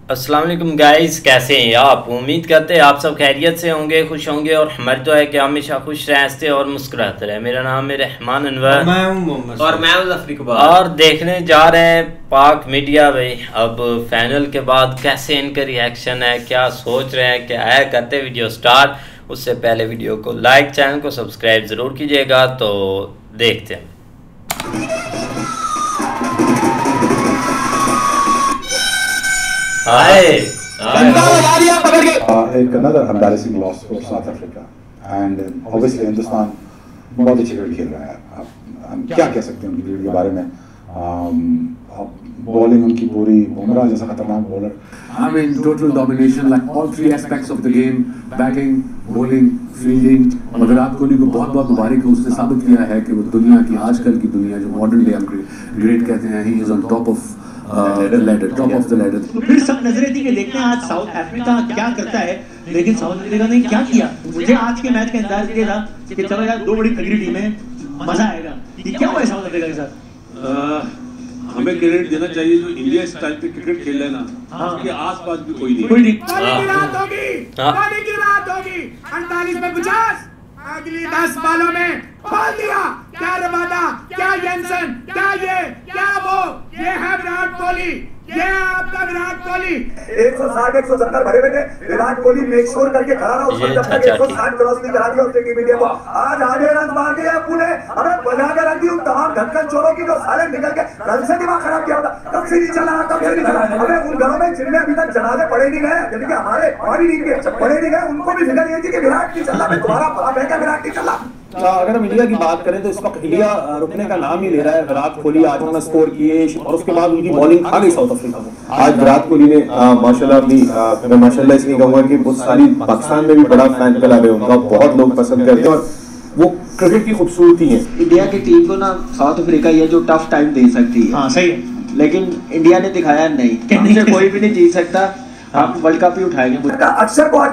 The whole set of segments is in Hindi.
अस्सलाम वालेकुम गाइस, कैसे हैं आप? उम्मीद करते हैं आप सब खैरियत से होंगे, खुश होंगे और हमारी तो है कि हमेशा खुश रहते और मुस्कुराते रहे। मेरा नाम है रहमान अनवर, मैं हूं मोहम्मद और मैं हूं ज़फर इकबाल। और देखने जा रहे हैं पाक मीडिया भाई अब फाइनल के बाद कैसे इनका रिएक्शन है, क्या सोच रहे हैं, क्या है। करते वीडियो स्टार्ट। उससे पहले वीडियो को लाइक, चैनल को सब्सक्राइब ज़रूर कीजिएगा। तो देखते हैं। another embarrassing loss for South Africa and obviously Hindustan बहुत अच्छी क्रिकेट खेल रहा है। हम क्या कह सकते हैं उनकी क्रिकेट के बारे में? बॉलिंग उनकी पूरी, बुमराह जैसा खतरनाक bowler. I mean total domination like all three aspects of the game, batting, bowling, fielding। और विराट कोहली को बहुत बहुत मुबारक है, उसने साबित किया है कि वो दुनिया की, आजकल की दुनिया जो मॉडर्न डे हम ग्रेट कहते हैं, he is on top of the ladder, top of the ladder। तो फिर सब नजरें थी कि देखते हैं आज साउथ अफ्रीका क्या करता है, लेकिन साउथ अफ्रीका ने क्या किया। मुझे आज के मैच का इंतजार किया था कि चलो यार दो बड़ी तगड़ी टीमें, मजा आएगा। ये क्या हुआ है साउथ अफ्रीका के साथ? हमें क्रेडिट देना चाहिए जो इंडिया स्टाइल पे क्रिकेट खेल रहे ना, उसके आसपास भी कोई नहीं। कोई नहीं। की रात होगी, पानी की रात होगी। 48 में 50, अगली 10 बालों में खोल दिया। क्या रबादा, क्या जेंसन, क्या ये, क्या वो। ये है विराट कोहली, ये है आपका विराट कोहली। 160 170 भरे हुए थे। विराट कोहली मेक श्योर करके खड़ा रहा उस वक्त जब तक 160 क्रॉस नहीं करा दिया उसने टीम इंडिया को। आज आधे रन मार दिए पूरे, हमें बजा के रख दी उन तमाम ढक्कन चोरों की जो साले निकल के कल से दिमाग खराब किया होता। कब से नहीं चला, कब से नहीं चला। हमें उन घरों में जिनमें अभी तक जनाजे पड़े नहीं गए, यानी कि हमारी टीम के पड़े नहीं गए, उनको भी फिक्र ये थी कि विराट नहीं चल रहा, मैं तुम्हारा बड़ा बहन का विराट नहीं चल रहा। अगर हम इंडिया की बात करें तो इस वक्त इंडिया रुकने का नाम ही ले रहा है। विराट कोहली आज उन्होंने स्कोर किए और उसके बाद उनकी बॉलिंग आ गई साउथ अफ्रीका को। आज विराट कोहली ने माशाल्लाह अपनी, मैं माशाल्लाह इसलिए कहूँगा कि बहुत सारी पाकिस्तान में भी बड़ा फैन क्लब है उनका, बहुत लोग पसंद करते हैं और वो क्रिकेट की खूबसूरती है। इंडिया की टीम को ना साउथ अफ्रीका ये जो टफ टाइम दे सकती है। हाँ सही है, लेकिन इंडिया ने दिखाया नहीं, कोई भी नहीं जीत सकता। आप वर्ल्ड कप ही उठाएंगे। अक्षर को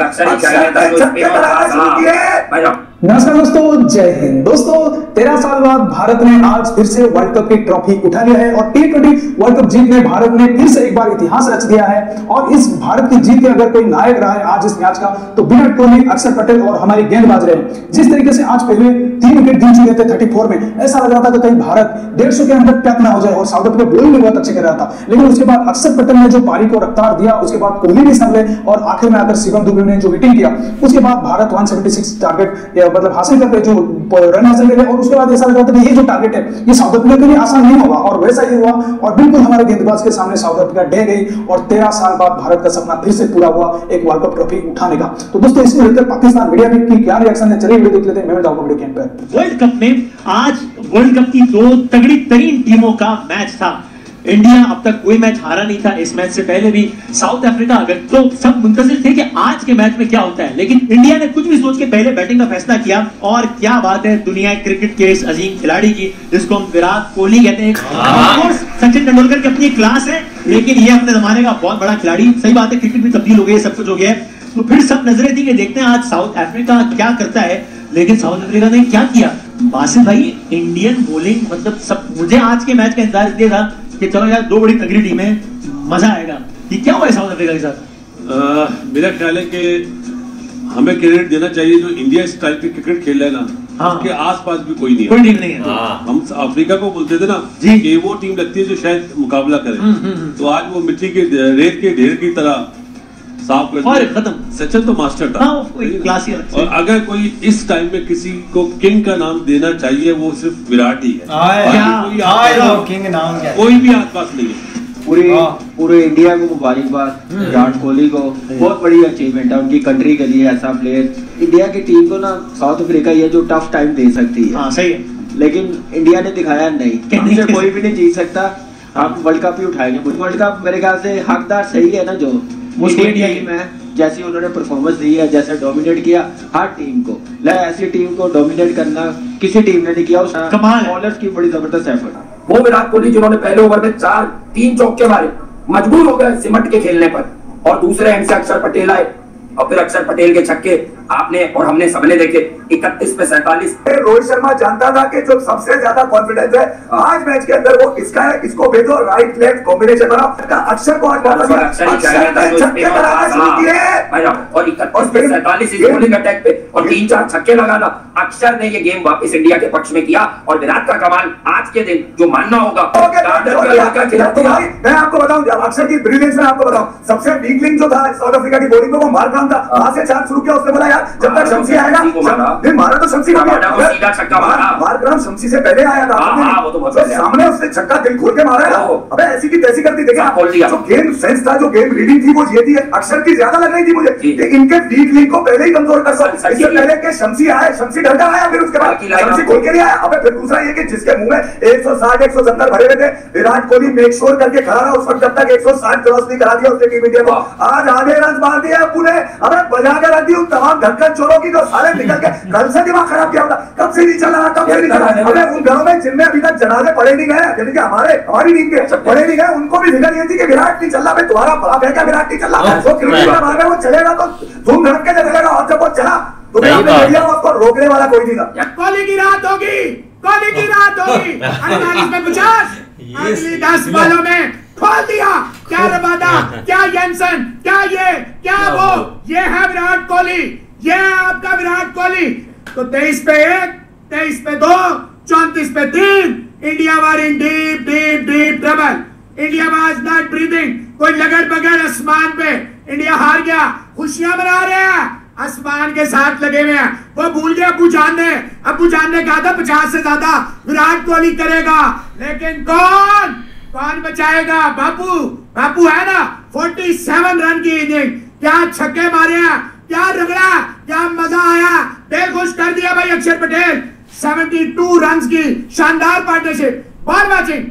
नमस्कार दोस्तों, जय हिंद। दोस्तों 13 साल बाद भारत ने आज फिर से वर्ल्ड कप की ट्रॉफी उठा लिया है और T20 वर्ल्ड कप जीतने भारत ने फिर से एक बार इतिहास रच दिया है। और इस भारत की जीत के अगर कोई नायक रहा है आज इस मैच का तो विराट कोहली, अक्षर पटेल और हमारे गेंदबाज रहे। जिस तरीके से आज पहले 3 विकेट गिर चुके थे 34 में, ऐसा लग रहा था कि कहीं भारत 150 के अंदर टैप ना हो जाए। और साउथ अफ्रीका बॉलिंग भी बहुत अच्छे कर रहा था, लेकिन उसके बाद अक्षर पटेल ने जो पारी को रफ्तार दिया, उसके बाद कोहली भी संभले और आखिर में आकर शिवम दुबे ने जो हिटिंग किया, उसके बाद भारत 176 टारगेट मतलब हासिल करके जो रन हासिल करे। और उसके बाद ऐसा लग रहा था कि ये जो टारगेट है ये साउथ अफ्रीका के लिए आसान नहीं होगा, और वैसा ही हुआ। और बिल्कुल हमारे गेंदबाज के सामने साउथ अफ्रीका ढह गई और 13 साल बाद भारत का सपना फिर से पूरा हुआ एक वर्ल्ड कप ट्रॉफी उठाने का। तो दोस्तों इसमें लेकर पाकिस्तान मीडिया की क्या रिएक्शन है, चलिए वीडियो देख लेते हैं। मैं बताऊंगा वीडियो के एंड पर। वर्ल्ड कप में आज वर्ल्ड कप की दो तगड़ी तरीन टीमों का मैच था। इंडिया अब तक कोई मैच हारा नहीं था, इस मैच से पहले भी साउथ अफ्रीका अगर तो सब मुंतजिर थे कि आज के मैच में क्या होता है, लेकिन इंडिया ने कुछ भी सोच के पहले बैटिंग का फैसला किया। और क्या बात है दुनिया क्रिकेट के इस अजीम खिलाड़ी की, जिसको हम विराट कोहली कहते हैं। सचिन तेंदुलकर की अपनी क्लास है, लेकिन ये अपने जमाने का बहुत बड़ा खिलाड़ी। सही बात है, क्रिकेट भी तब्दील हो गई है, सब कुछ हो गया है। तो फिर सब नजरें थी कि देखते हैं आज साउथ अफ्रीका क्या करता है, लेकिन साउथ अफ्रीका ने क्या किया। बासित भाई, इंडियन बॉलिंग मतलब सब, मुझे आज के मैच का इंतजार इसलिए था कि चलो यार दो बड़ी तगड़ी टीमें, मजा आएगा। ये क्या हुआ है साउथ अफ्रीका के साथ? मेरा ख्याल है कि हमें क्रेडिट देना चाहिए जो इंडिया स्टाइल पे क्रिकेट खेल रहे ना, उसके आसपास भी कोई नहीं है। कोई टीम नहीं है। हम अफ्रीका को बोलते थे ना कि वो टीम लगती है जो शायद मुकाबला करे, तो आज वो मिट्टी के रेत के ढेर की तरह साफ कर और खत्म। सचिन तो मास्टर था। और अगर कोई इस टाइम में किसी को किंग का नाम देना चाहिए वो सिर्फ विराट ही है। कोई भी आसपास नहीं है। पूरे इंडिया को मुबारकबाद विराट कोहली को, बहुत बड़ी अचीवमेंट है उनकी कंट्री के लिए। ऐसा प्लेयर इंडिया की टीम को ना साउथ अफ्रीका ये जो टफ टाइम दे सकती है। सही है, लेकिन इंडिया ने दिखाया नहीं, कोई भी नहीं जीत सकता। आप वर्ल्ड कप ही उठाएंगे। वर्ल्ड कप मेरे ख्याल से हकदार सही है ना, जो इंडिया टीम है, जैसी उन्होंने परफॉर्मेंस दी है, जैसे डोमिनेट किया हर टीम को। ऐसी टीम को डोमिनेट करना किसी टीम ने नहीं किया। कमाल, बॉलर्स की बड़ी जबरदस्त एफर्ट। वो विराट कोहली जिन्होंने पहले ओवर में 3 चौके मारे, मजबूर हो गए सिमट के खेलने पर, और दूसरे एंड से अक्षर पटेल आए और फिर अक्षर पटेल के छक्के आपने और हमने सबने देखे। 31 पे 47। रोहित शर्मा जानता था कि जो सबसे ज्यादा कॉन्फिडेंस है आज मैच के अंदर वो इसका है, इसको भेजो, राइट लेफ्ट कॉम्बिनेशन बनाओ। अक्षर को और 31 पे 47 इस बॉलिंग अटैक पे और 3-4 छक्के लगाना। अक्षर ने ये गेम वापस इंडिया के पक्ष में किया और विराट का कमाल आज के दिन जो मानना होगा। मैं आपको बताऊं अक्षर की ब्रिलियंस में आपको बताऊं, सबसे वीक लिंक जो था साउथ अफ्रीका की बॉलिंग में वो मार्करम था। वहां से चांस शुरू किया, उसने बोला यार जब तक शम्सी आएगा, नहीं मारा तो शम्सी सीधा छक्का मारा। मार्करम शम्सी से पहले आया था, सामने उसने छक्का दिल खोल के मारा है। अबे ऐसी की तैसी करती देखिए, जो गेम सेंस था, जो गेम रीडिंग थी, वो ये थी अक्षर की ज्यादा लग रही थी मुझे कि इनके वीक लिंक को पहले ही कमजोर कर सकते। इससे पहले कि शम्सी आए, शम्सी डर कर आया, फिर उसके बाद शम्सी खोल के नहीं आया। अबे फिर दूसरा ये कि जिसके मुंह में 160-170 भरे हुए थे, विराट कोहली मेक श्योर करके खड़ा रहा उस वक्त जब तक 160 क्रॉस नहीं करा दिया उसने टीम इंडिया को। आज आधे रन मार दिया पुणे, अबे बजा के रख दी उन तमाम ढक्कन चोरों की जो सारे निकल के कल से दिमाग खराब किया होता, कब से नहीं चला, कब से नहीं चला। अबे उन घरों में जिनमें अभी तक जनाजे पड़े नहीं गए, यानी कि हमारी टीम के पड़े नहीं गए, उनको भी फिक्र ये थी कि विराट नहीं चल रहा, तुम्हारा बाप है क्या विराट नहीं चल रहा, वो क्रिकेट का भाग है, वो चलेगा तो धूम धड़क के चलेगा, और जब वो चला तो उसको रोकने वाला कोई नहीं था। कोहली की रात होगी, कोहली की रात होगी। 48 में 50, अगली 10 बॉलों में खोल दिया। क्या रबादा, क्या जेनसन, क्या ये, क्या वो, ये है विराट कोहली, ये है आपका विराट कोहली। तो 23 पे 1, 23 पे 2, 34 पे 3, India were in deep deep deep trouble. India was not breathing. कोई लगड़ बगड़ आसमान पे, इंडिया हार गया, खुशियां मना रहे हैं, आसमान के साथ लगे हुए हैं। वो भूल गए अबू जान ने कहा था 50 से ज्यादा विराट कोहली करेगा, लेकिन कौन बचाएगा? बापू है ना, 47 रन की इनिंग, क्या छक्के मारे हैं, क्या रगड़ा, क्या मजा आया, दिल खुश कर दिया भाई अक्षर पटेल। 72 रन की शानदार पार्टनरशिप, बॉल वॉचिंग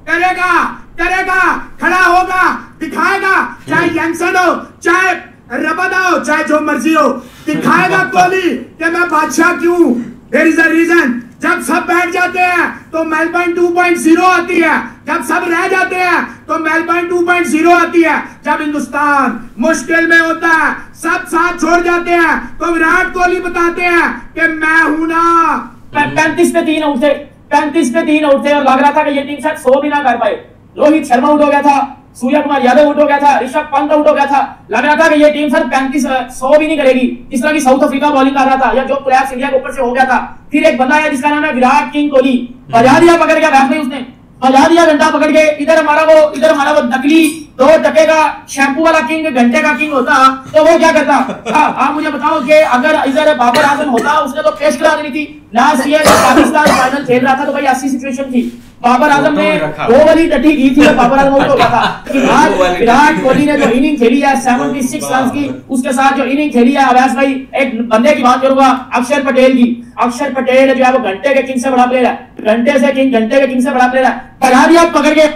करेगा, खड़ा होगा, दिखाएगा, चाहे यंगसन हो, चाहे रबादा हो, चाहे जो मर्जी हो, दिखाएगा कोहली कि मैं बादशाह क्यों। There is a reason. जब सब बैठ जाते हैं तो मेलबर्न 2.0 आती है, जब सब रह जाते हैं तो मेलबर्न 2.0 आती है। जब हिंदुस्तान मुश्किल में होता है, सब साथ छोड़ जाते हैं, तो विराट कोहली बताते हैं कि मैं हूं ना। 35 पे 3 आउट थे और लग रहा था कि ये टीम शायद 100 भी ना कर पाए। रोहित शर्मा आउट हो गया था, सूर्य कुमार यादव आउट हो गया था, ऋषभ पंत आउट हो गया था। लग रहा था कि ये टीम सर 100 भी नहीं करेगी। इस तरह की साउथ अफ्रीका बॉलिंग कर रहा था, या जो प्लेयर्स इंडिया के ऊपर से हो गया था। फिर एक बंदा है जिसका नाम है विराट किंग कोहली, बजा दिया पकड़ के, बैठ में उसने बजा दिया घंटा पकड़ के। इधर हमारा वो नकली 2 टके का शैम्पू वाला किंग, घंटे का किंग होता तो वो क्या करता? आप मुझे बताओ कि अगर इधर बाबर आजम होता, उसने तो पेश करा देनी थी। लास्ट ईयर पाकिस्तान फाइनल खेल रहा था तो भाई ऐसी सिचुएशन थी, बाबर आजम ने 2 वाली टटी की थी, बाबर आजम आउट हो गया था। आज विराट कोहली ने जो इनिंग खेली है 76 रन की, उसके साथ जो इनिंग खेली है, अवैस भाई एक बंदे की बात करूंगा, अक्षर पटेल की। अक्षर पटेल जो है वो घंटे के किंग से बड़ा प्लेयर है, घंटे के किंग से बड़ा प्लेयर है। बजा दिया पकड़ के,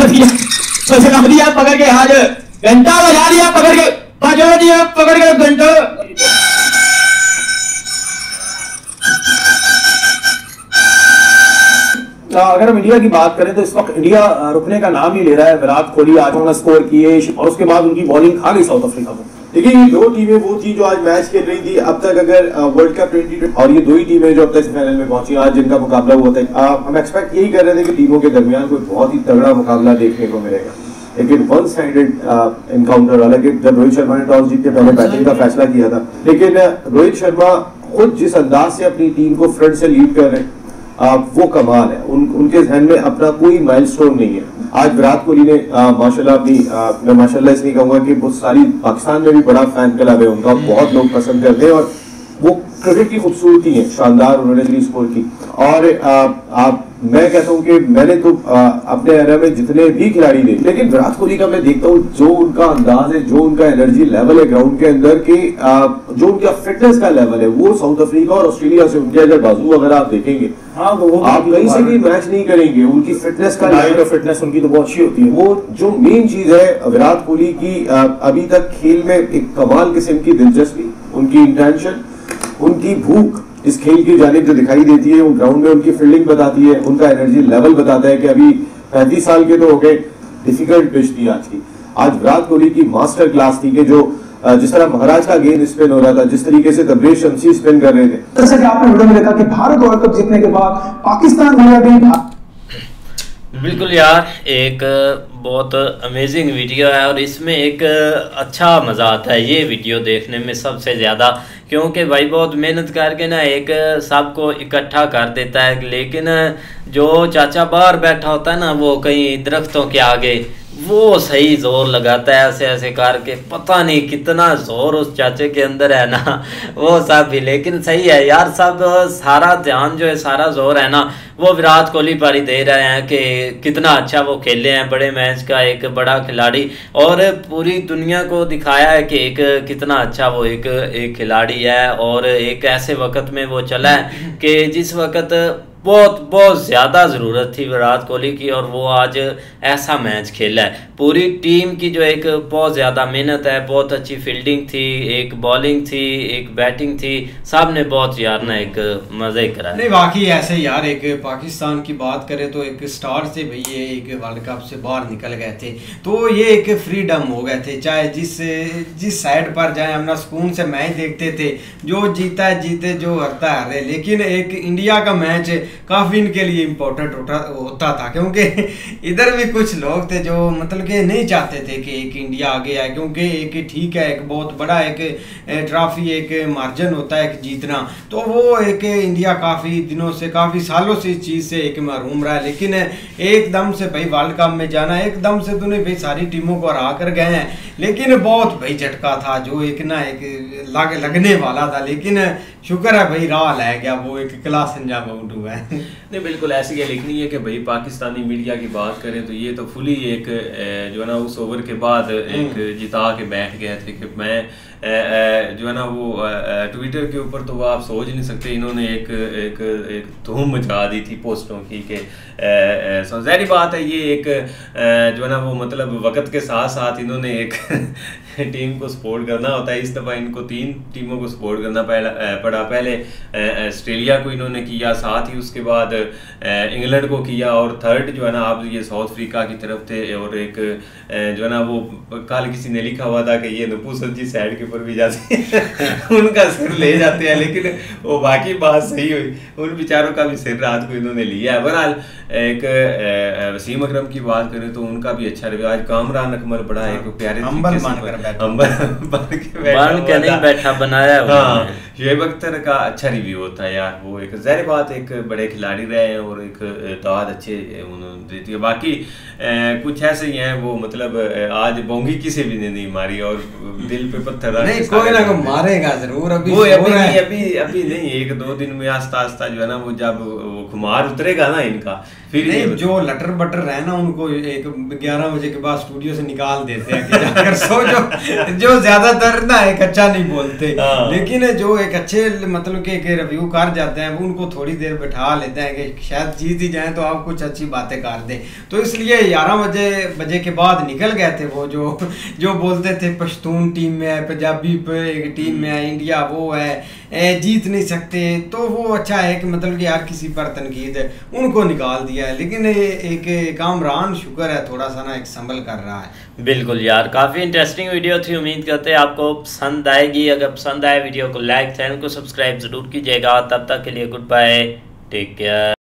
पकड़ के, आज घंटा बजा दिया पकड़ के घंटा। अगर हम इंडिया की बात करें तो इस वक्त इंडिया रुकने का नाम ही ले रहा है। विराट कोहली आज उन्होंने स्कोर किए और उसके बाद उनकी बॉलिंग खा गई साउथ अफ्रीका को। देखिए ये 2 टीमें वो थी जो आज मैच खेल रही थी अब तक, अगर वर्ल्ड कप 2020, और ये 2 ही टीमें जो अब तक फाइनल में पहुंची आज जिनका मुकाबला हुआ था। हम एक्सपेक्ट यही कर रहे थे कि टीमों के दरमियान कोई बहुत ही तगड़ा मुकाबला देखने को मिलेगा, लेकिन वन साइडेड एनकाउंटर। हालांकि जब रोहित शर्मा ने टॉस जीत के पहले बैटिंग का फैसला किया था, लेकिन रोहित शर्मा खुद जिस अंदाज से अपनी टीम को फ्रंट से लीड कर रहे हैं वो कमाल है। उनके जहन में अपना कोई माइलस्टोन नहीं है। आज विराट कोहली ने माशाल्लाह अपनी, मैं माशाल्लाह इसलिए कहूंगा कि बहुत सारी पाकिस्तान में भी बड़ा फैन क्लब है उनका, बहुत लोग पसंद करते हैं और वो क्रिकेट की खूबसूरती है, शानदार उन्होंने 3 स्कोर की। और मैं कहता हूं कि मैंने तो अपने एरिया में जितने भी खिलाड़ी देखे, लेकिन विराट कोहली का मैं देखता हूं जो उनका अंदाज है, जो उनका एनर्जी लेवल है ग्राउंड के अंदर की, जो उनका फिटनेस का लेवल है, वो साउथ अफ्रीका और ऑस्ट्रेलिया से उनके अगर बाजू अगर आप देखेंगे, हाँ तो आप कहीं से भी मैच नहीं करेंगे। उनकी फिटनेस का लेवल, फिटनेस उनकी तो बहुत अच्छी होती है। वो जो मेन चीज है विराट कोहली की, अभी तक खेल में एक कमाल किस्म की दिलचस्पी, उनकी इंटेंशन, उनकी भूख इस खेल की जानिब जो दिखाई देती है, वो ग्राउंड में उनकी फील्डिंग बताती है, उनका एनर्जी लेवल बताता है कि अभी 35 साल के तो हो गए, डिफिकल्ट पिच थी आज की। आज विराट कोहली की मास्टर क्लास थी कि जो जिस तरह महाराज का गेंद स्पिन हो रहा था, जिस तरीके से तबरेज शमसी स्पिन कर रहे थे। जैसा कि आपने वीडियो में देखा कि भारत वर्ल्ड कप जीतने के बाद पाकिस्तान बिल्कुल यार, एक बहुत अमेजिंग वीडियो है और इसमें एक अच्छा मज़ा आता है ये वीडियो देखने में सबसे ज़्यादा, क्योंकि भाई बहुत मेहनत करके ना एक सबको इकट्ठा कर देता है। लेकिन जो चाचा बाहर बैठा होता है ना, वो कहीं दरख्तों के आगे वो सही जोर लगाता है ऐसे ऐसे करके, पता नहीं कितना जोर उस चाचे के अंदर है ना वो सब भी। लेकिन सही है यार, सब सारा ध्यान जो है, सारा जोर है ना वो विराट कोहली पर ही दे रहे हैं कि कितना अच्छा वो खेले हैं, बड़े मैच का एक बड़ा खिलाड़ी, और पूरी दुनिया को दिखाया है कि एक कितना अच्छा वो एक खिलाड़ी है। और एक ऐसे वक्त में वो चला है कि जिस वक्त बहुत ज़्यादा ज़रूरत थी विराट कोहली की, और वो आज ऐसा मैच खेला है। पूरी टीम की जो एक बहुत ज़्यादा मेहनत है, बहुत अच्छी फील्डिंग थी, एक बॉलिंग थी, एक बैटिंग थी, सब ने बहुत यार ना एक मज़े कराया। नहीं वाकई ऐसे यार, एक पाकिस्तान की बात करें तो एक स्टार से भाई ये एक वर्ल्ड कप से बाहर निकल गए थे, तो ये एक फ्रीडम हो गए थे, चाहे जिस साइड पर जाए अपना सुकून से मैच देखते थे, जो जीता है जीते, जो हारता है हारे। लेकिन एक इंडिया का मैच काफ़ी इनके लिए इम्पोर्टेंट होता था, क्योंकि इधर भी कुछ लोग थे जो मतलब कि नहीं चाहते थे कि एक इंडिया आगे आए, क्योंकि एक ठीक है एक बहुत बड़ा एक ट्रॉफी एक मार्जिन होता है एक जीतना, तो वो एक इंडिया काफ़ी दिनों से काफ़ी सालों से इस चीज़ से एक महरूम रहा है। लेकिन एकदम से भाई वर्ल्ड कप में जाना, एकदम से तो नहीं भाई सारी टीमों को हरा कर गए हैं, लेकिन बहुत भाई झटका था जो एक ना एक लगने वाला था। लेकिन शुक्र है भाई राह ले गया, वो एक क्लास अंजाम आउट हुआ है। नहीं बिल्कुल ऐसी ये लिखनी है कि भाई पाकिस्तानी मीडिया की बात करें तो ये तो फुली एक जो है ना उस ओवर के बाद एक जिता के बैठ गए थे कि मैं जो है ना वो ट्विटर के ऊपर तो वो आप सोच नहीं सकते, इन्होंने एक धूम मचा दी थी पोस्टों की कि ज़ाहिर बात है ये एक जो है ना वो मतलब वक्त के साथ साथ इन्होंने एक टीम को सपोर्ट करना होता है। इस दफ़ा इनको 3 टीमों को सपोर्ट करना पड़ा। पहले ऑस्ट्रेलिया को इन्होंने किया, साथ ही उसके बाद इंग्लैंड को किया, और थर्ड जो है ना आप ये साउथ अफ्रीका की तरफ थे। और एक जो है ना वो कल किसी ने लिखा हुआ था कि ये नपुंसक जी साइड के ऊपर भी जाते हैं उनका सिर ले जाते हैं, लेकिन वो बाकी बात सही हुई, उन बेचारों का भी सिर रात को इन्होंने लिया है। बहरहाल एक वसीम अकरम की बात करें तो उनका भी अच्छा रिवाज, कामरान अकमल बड़ा एक प्यारे नहीं बैठा बनाया। हाँ, शुएब अख्तर का अच्छा रिव्यू होता है यार, वो एक ज़ाहिर बात एक बड़े खिलाड़ी रहे हैं और एक दाद अच्छे उन्होंने देती है। बाकी कुछ ऐसे ही हैं वो मतलब आज बोंगी किसी भी ने नहीं मारी और दिल पे पत्थर नहीं, कोई ना कोई मारेगा जरूर। अभी वो अभी नहीं, 1-2 दिन में आस्ता आस्ता जो है ना वो जब वो खुमार उतरेगा ना इनका, फिर नहीं जो लटर बटर रहे ना उनको एक 11 बजे के बाद स्टूडियो से निकाल देते हैं कि जाकर सो। जो ज्यादातर ना एक अच्छा नहीं बोलते, लेकिन जो एक अच्छे मतलब के एक रिव्यू कर जाते हैं वो उनको थोड़ी देर बैठा लेते हैं कि शायद जीत ही जाए तो आप कुछ अच्छी बातें कर दें। तो इसलिए 11 बजे के बाद निकल गए थे वो जो बोलते थे पश्तून टीम में है, पंजाबी एक टीम में है, इंडिया वो है, जीत नहीं सकते। तो वो अच्छा है कि मतलब कि यार किसी पर तनकीद है उनको निकाल दिया है। लेकिन एक कामरान शुक्र है थोड़ा सा ना एक संभल कर रहा है। बिल्कुल यार, काफ़ी इंटरेस्टिंग वीडियो थी, उम्मीद करते हैं आपको पसंद आएगी। अगर पसंद आए वीडियो को लाइक, चैनल को सब्सक्राइब ज़रूर कीजिएगा। तब तक के लिए गुड बाय, टेक केयर।